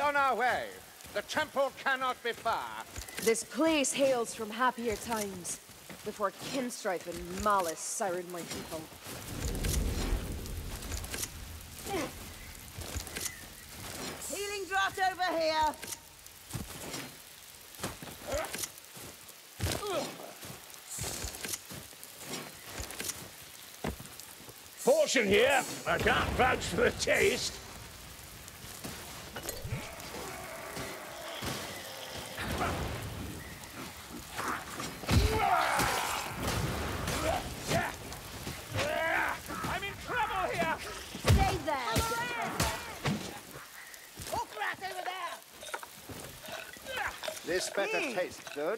on our way. The temple cannot be far. This place hails from happier times, before kin strife and malice sired my people. Healing draught over here. Portion here. I can't vouch for the taste. I'm in trouble here! Stay there. Hook rat over there. This better taste good.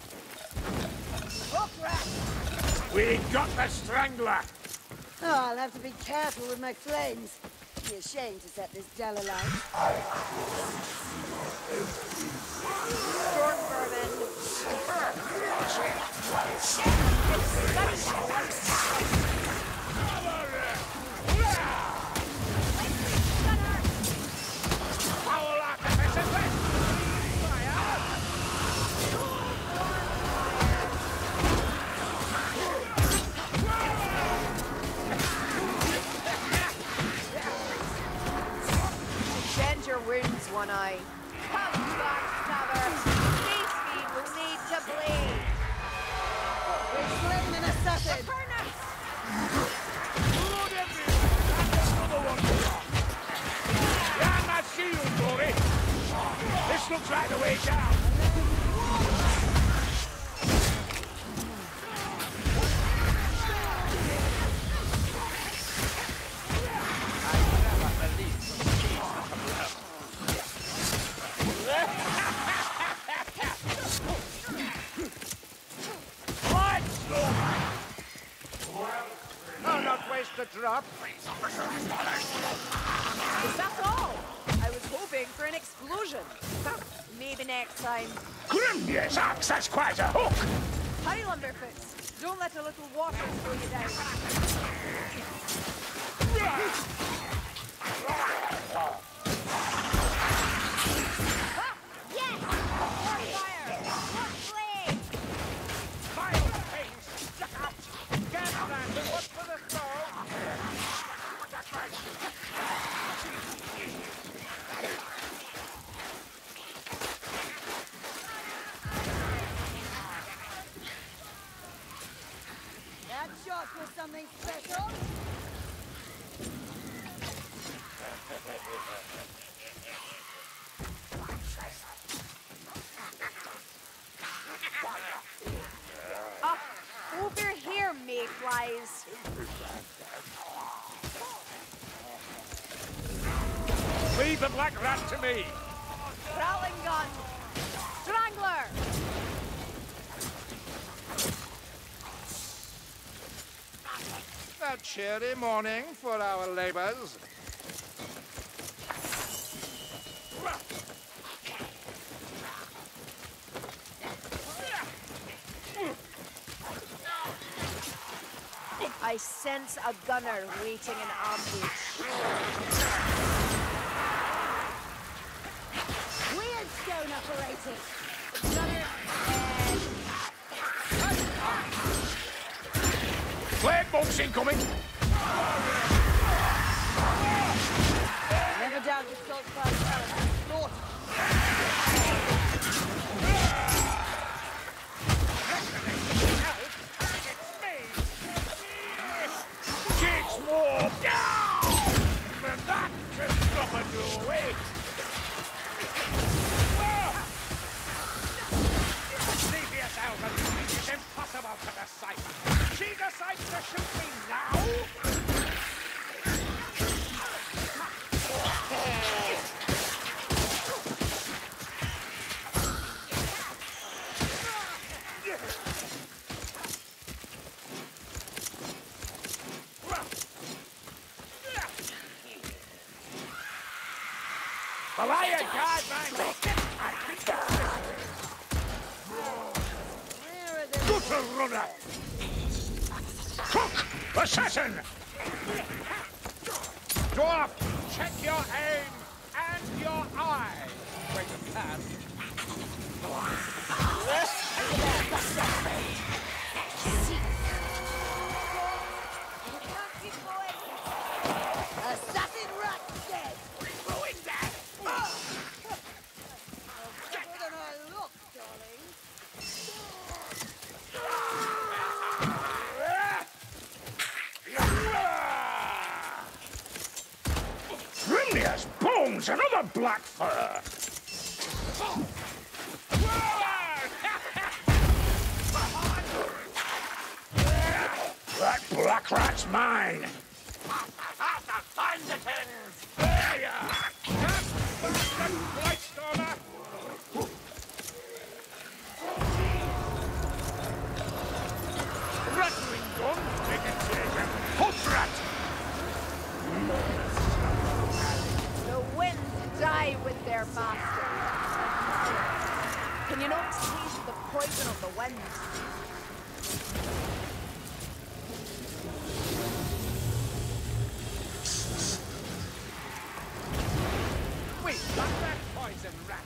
Hook rat. We got the strangler. Oh, I'll have to be careful with my flames. Be ashamed to set this dell alight. Storm vermin. Bend your wounds, One Eye. Come back, Stabber. Face me will need to bleed. We're slain and assassin. Yeah, my shield, Dory. This looks like the way down. I'll not waste a drop. Is that all? I was hoping for an explosion. Maybe next time. Grimnir's axe, that's quite a hook. Highlanderfoots, don't let a little water slow you down. Yes! More fire! More flame! Vile things! Look out! Get that and look for the soul! That shot was something special. Over here, mayflies. Leave the black rat to me. Rattling gun. Strangler. A cheery morning for our labors. I sense a gunner waiting in ambush. Weird stone operating. Gunner Flame bolts incoming. Never doubt the salt fire. Lord. Kids more. And that can stop a new way. Leave yourself alone. It's impossible to decipher. She decides to shoot me now? Malaya guard man. Gutter runner. Cook! Assassin! Dwarf, check your aim and your eye. the black fur! That black rat's mine! The Thundertons! There you are! Blightstormer! Rattling gun! Take it, Jacob! Hook rat! The winds die with their master. Can you not taste the poison of the wind? Wait, that poison rat!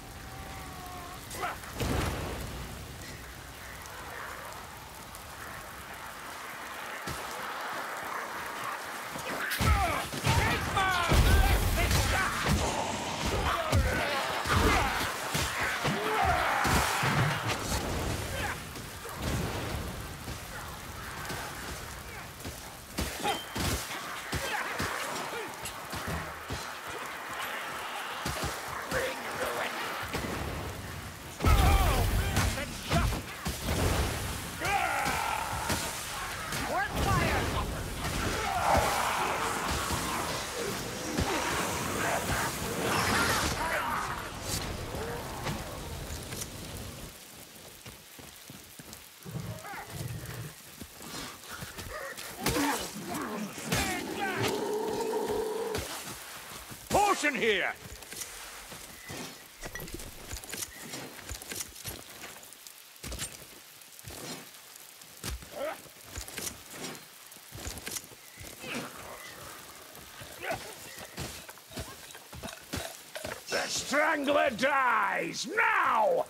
Potion here! The Strangler dies! Now!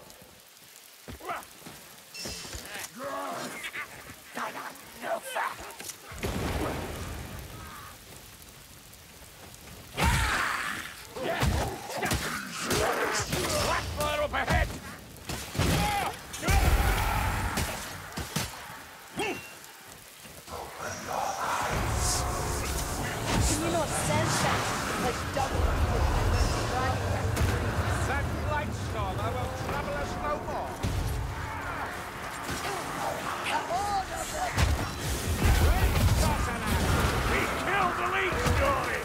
Black fire up ahead! Can you not sense that? Like double the dragon. That Blightstormer will trouble us no more. We killed the leech, Dory!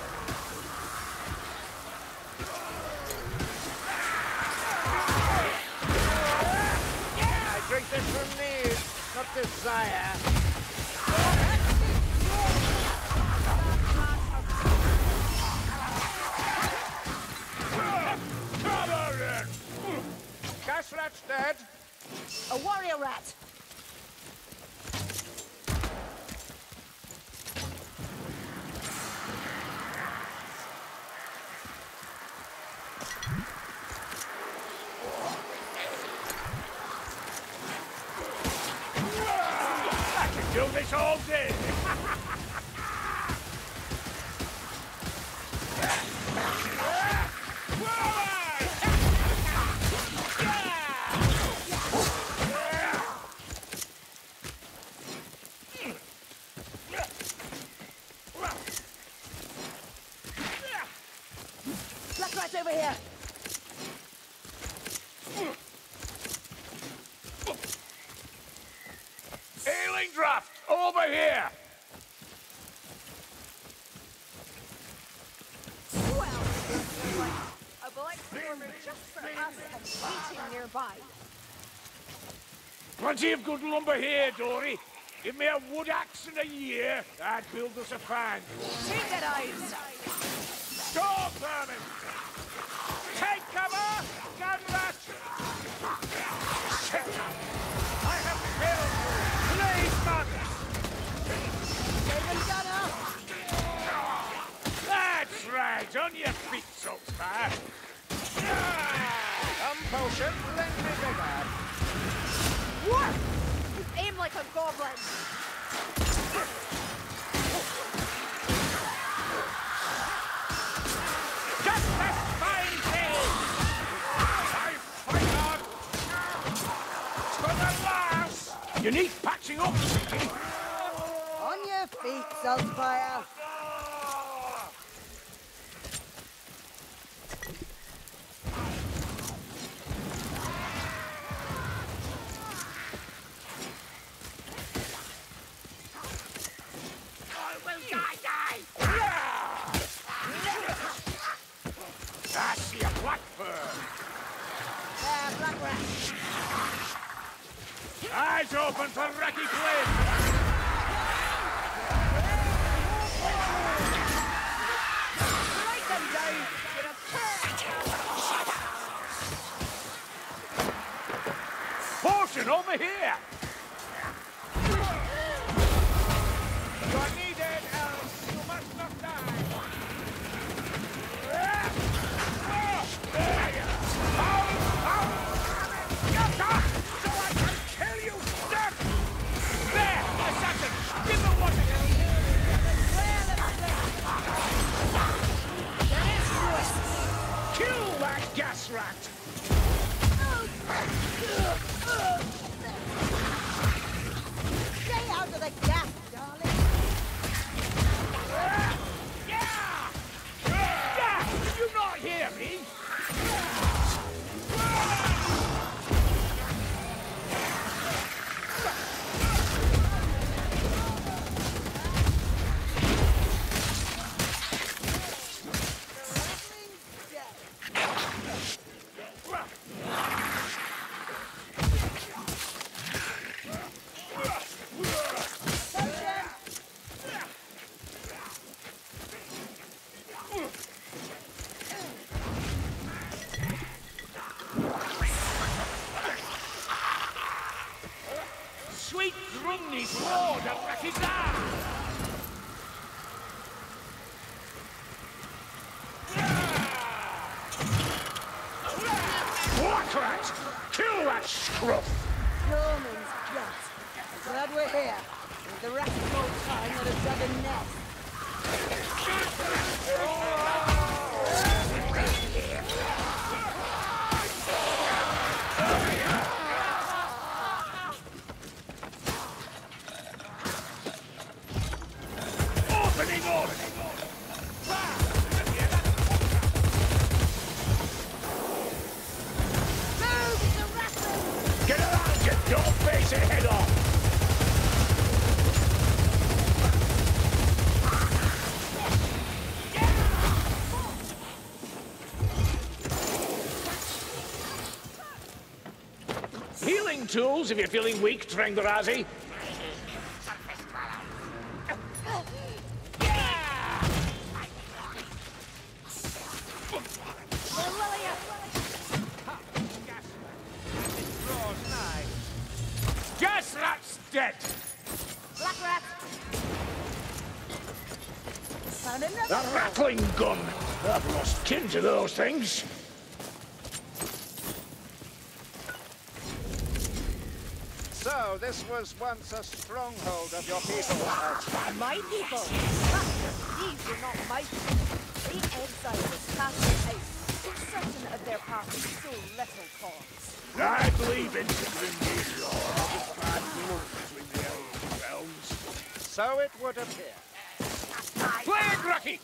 I drink this from need, not desire. Cover it! Gas rat's dead. A warrior rat. I can do this all day! Black rat over here. Healing draft! Over here! Well, a Blightstormer just for us and waiting nearby. Plenty of good lumber here, Dory. Give me a wood axe and a year, I'd build us a fan. Take it, eyes. Go, vermin! Take cover, gunrat! I have killed you! Please, man! David Gunner. That's right, on your feet, Saltzpyre. Potion, lend me bigger. What? You aim like a goblin. Just this fine day! I fight on! To the last! You need patching up, Vicky. On your feet, Saltzpyre. Eyes open for Racky Flynn! Write them down. You're a Potion over here! You are needed, else you must not die. So I can kill you, Dirk! There, assassin! Give the water! Kill that gas rat! Stay out of the gas, darling. Did you not hear me? Sweet Drumney sword of Rakizar! Black rat! Kill that scruff! Coleman's guts. I'm glad we're here. With the rat of old time that has dug a nest. Opening order! Get around, get your face head off! Healing tools if you're feeling weak, Trengarazi. Gas rat's dead! Black rat. Found another. A rattling gun! I've lost kin to those things. So, this was once a stronghold of your people. My people. These were not my people. The exiles cast them out. Certain of their past is so little cause. I believe in Grimnir law of the bad blood between the elves realms. So it would appear. Plague Racky!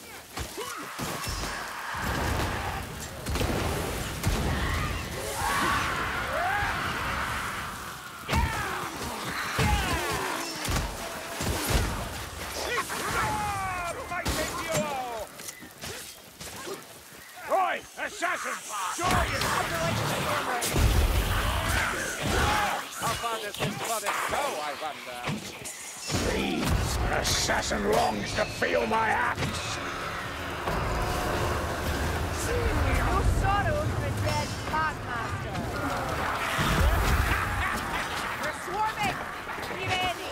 Roy, assassin! Join you! How far does this forest go, I wonder? Please, assassin longs to feel my axe! No sorrow for a dead packmaster. We're swarming. Be ready.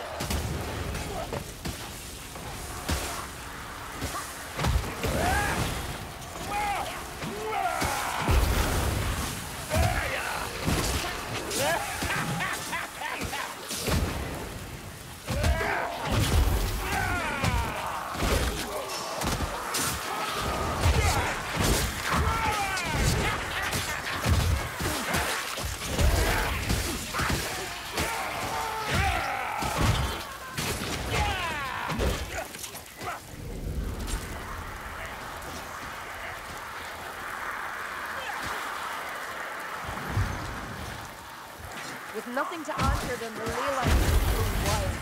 With nothing to answer them, the ley lines go wild.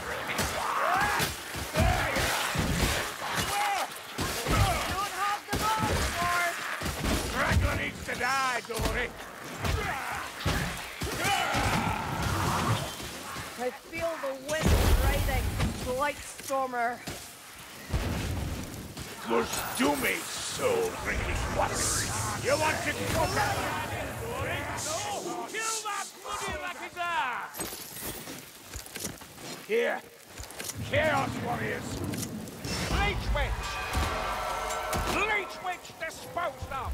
Don't have the balls, Lord. Dracula needs to die, Dory! I feel the wind riding. Blightstormer. Must do me, soul drinking warriors. You want to go back? No, kill that bloody Rakazar! Here, Chaos Warriors. Bleach Witch! Bleach Witch disposed of!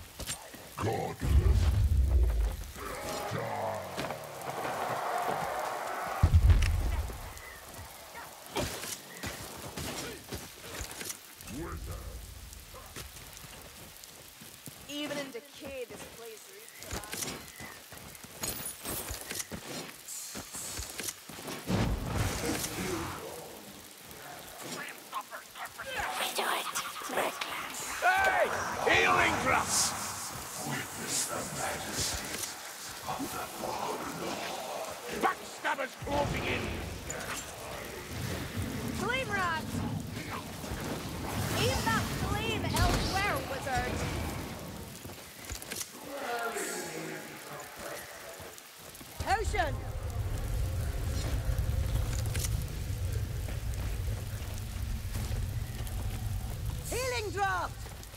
Even in decay, this place reeks of acid. Hey! Healing drop! Backstabbers closing in! Flame rat! Aim that flame elsewhere, wizard! Potion! Healing draught!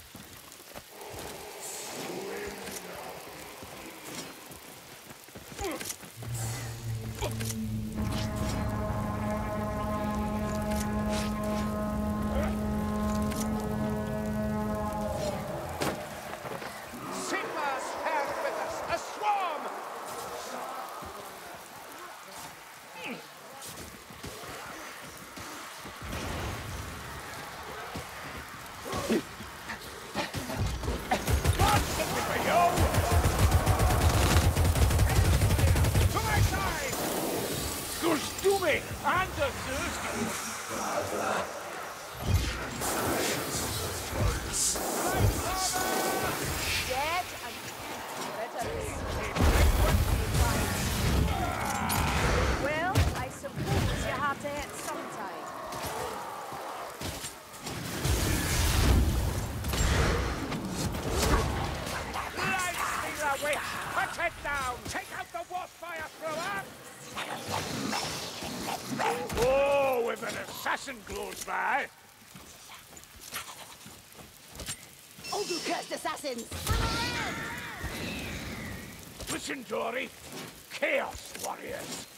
Sigmar's held with us! A swarm! To my side! Goes do me! And the thirsty! Dead and bitterly. Well, I suppose you have to hit sometime. Lightning the witch! Put it down! Take out the warfire thrower! Oh, if an assassin glows by! Oh, you cursed assassins! Listen, Dory. Chaos Warriors.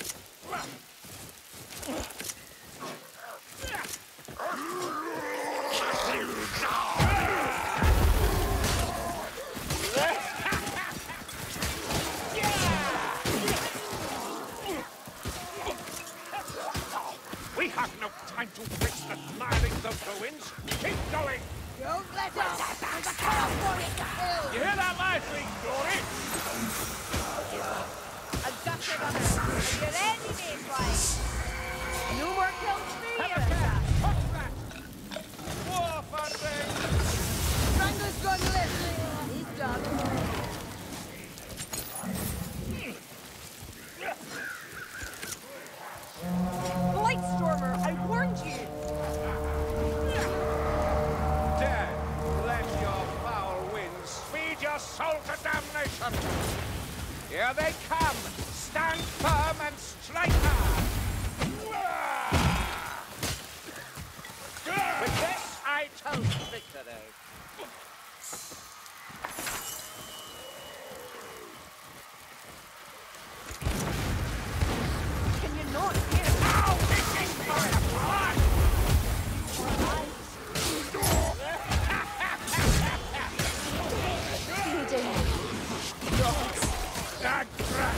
We have no time to waste admiring the ruins! Keep going! Don't let us! The Chaos Warriors kill! You hear that last thing, Dory? A gutted on her. You ready, Mayfly? No more kills for you, Elsa. Put that! War funding! Strangler's gone left! He's done. Blightstormer, I warned you! Dead, let your foul winds speed your soul to damnation! Here they come! Stand firm and strike hard! With this, I toast victory. Can you not hear? Ow! This is for a blood! Bleeding. Dogs. That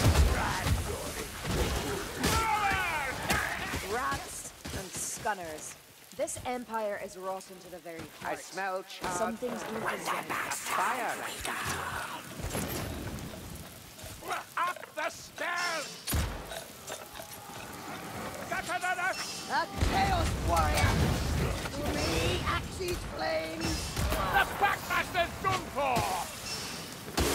Rats and scunners. This empire is rotten to the very I heart. smell charred Some things don't deserve. fire. Up the stairs! A Chaos Warrior! To me, Axe's flames! The Backmaster's done for!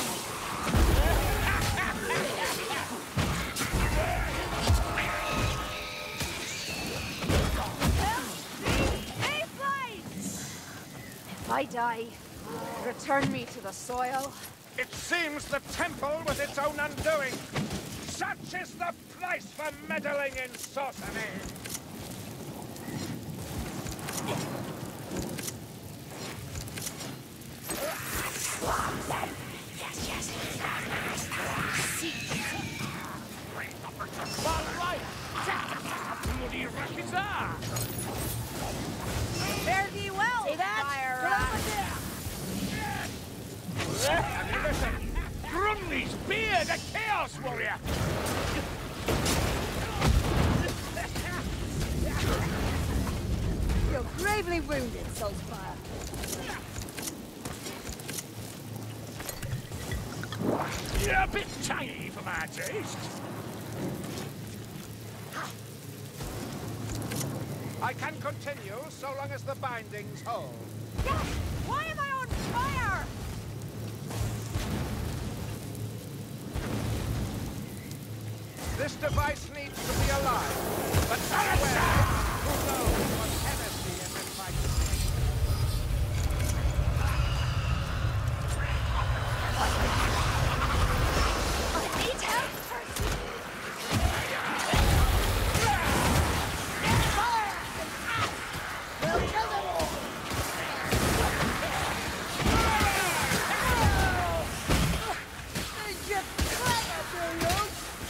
If I die, return me to the soil. It seems the temple was its own undoing. Such is the price for meddling in sorcery! Bloody rackets are! Fare thee well, See that? fire rat. Have you listened? Grunley's beard, a chaos warrior! You're gravely wounded, Saltspire. You're a bit tiny for my taste. I can continue so long as the bindings hold. Yes! Why am I on fire? This device needs to be alive, but somewhere, who knows what Hennessy is invited. I need help first. We'll kill them all! They're just clever, Bruno!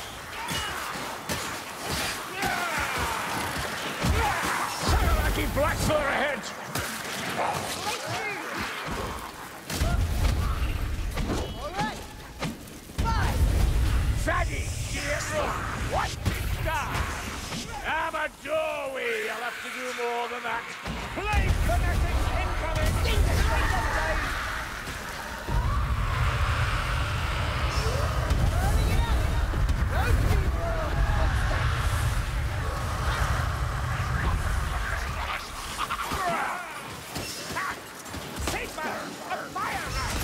Lucky Blackfur ahead! Alright! 5! Faddy, get run! What star? I'm a doorway. I'll have to do more than that. Play fanatics incoming! Sigmar, a fire rat!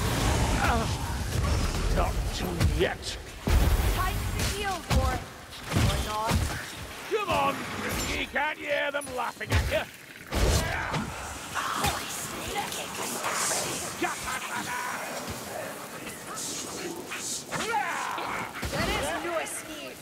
Not too yet. Time to heal for it. Or not. Come on, Gringy, can't you hear them laughing at you? That is no escape.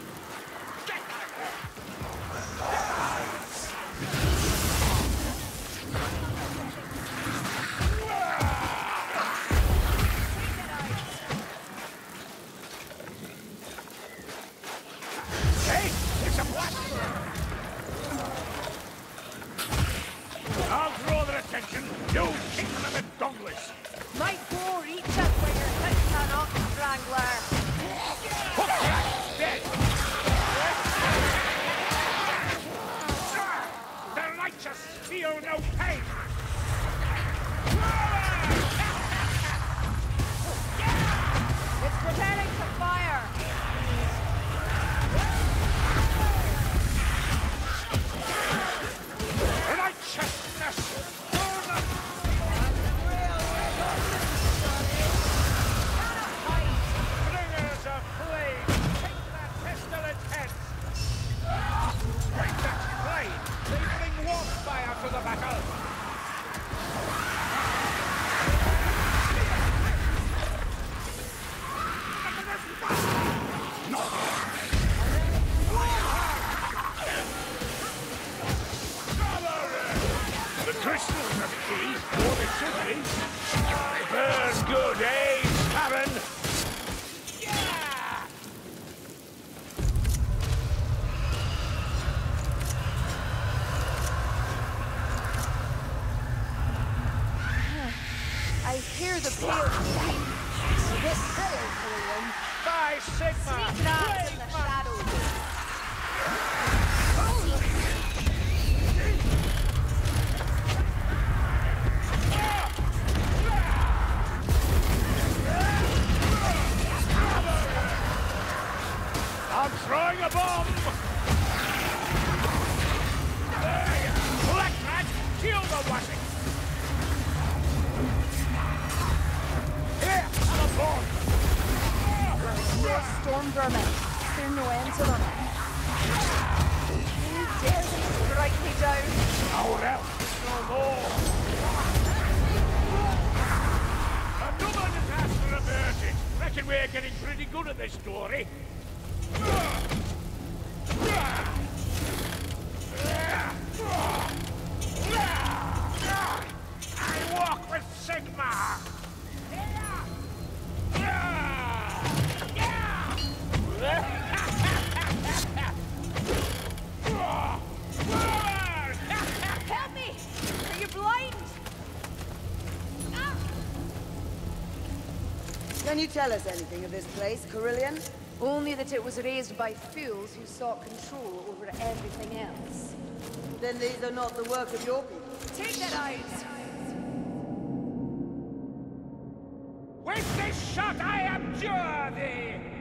Hey, it's a blaster! I'll draw their attention. You kick them in the donglers. Might go reach us where your foot cannot, Strangler. Hook that! Dead! The righteous feel no pain! It's preparing to fire. Righteousness! Bringers of flame, take that pestilent head! Break that flame! They bring warm fire to the battle! The crystals are key, or they should be. They burn good, eh, Karen? Yeah! I hear the pale scream. A bit pale for one. By Sigmar! Sneak rats in the shadows. I'm throwing a bomb! Black Rat, kill the washing! Here, I'm a bomb! More storm vermin. There's no end to them. Who dares to strike me down? Our out, no more! Another disaster averted! Reckon we're getting pretty good at this story. I walk with Sigma! Help me! Are you blind? Can you tell us anything of this place, Carillion? Only that it was raised by fools who sought control over everything else. Then these are not the work of your people. Take that eyes! With this shot I abjure thee!